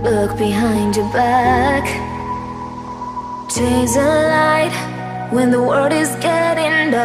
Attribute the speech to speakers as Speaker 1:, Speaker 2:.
Speaker 1: look behind your back. Chase a light when the world is getting dark.